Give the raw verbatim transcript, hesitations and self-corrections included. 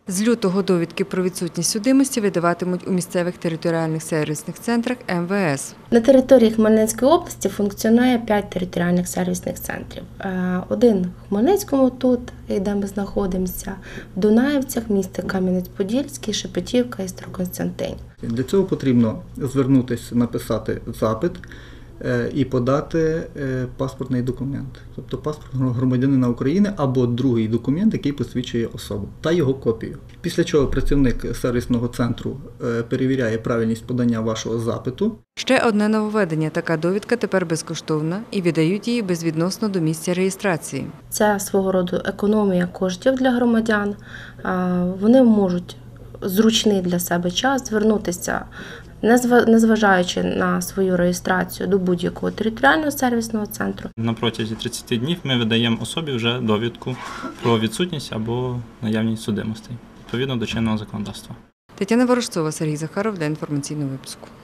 З лютого довідки про відсутність судимості видаватимуть у місцевих територіальних сервісних центрах ем ве ес. На території Хмельницької області функціонує п'ять територіальних сервісних центрів. Один в Хмельницькому, тут, де ми знаходимося, в Дунаївцях, місті Кам'янець-Подільський, Шепетівка і Староконстантин. Для цього потрібно звернутися, написати запит і подати паспортний документ, тобто паспорт громадянина України або другий документ, який посвідчує особу, та його копію. Після чого працівник сервісного центру перевіряє правильність подання вашого запиту. Ще одне нововведення – така довідка тепер безкоштовна і видають її безвідносно до місця реєстрації. Це свого роду економія коштів для громадян. Вони можуть зручний для себе час звернутися, незважаючи на свою реєстрацію, до будь-якого територіального сервісного центру. На протязі тридцяти днів ми видаємо особі вже довідку про відсутність або наявність судимостей, відповідно до чинного законодавства. Тетяна Ворожцова, Сергій Захаров для інформаційного випуску.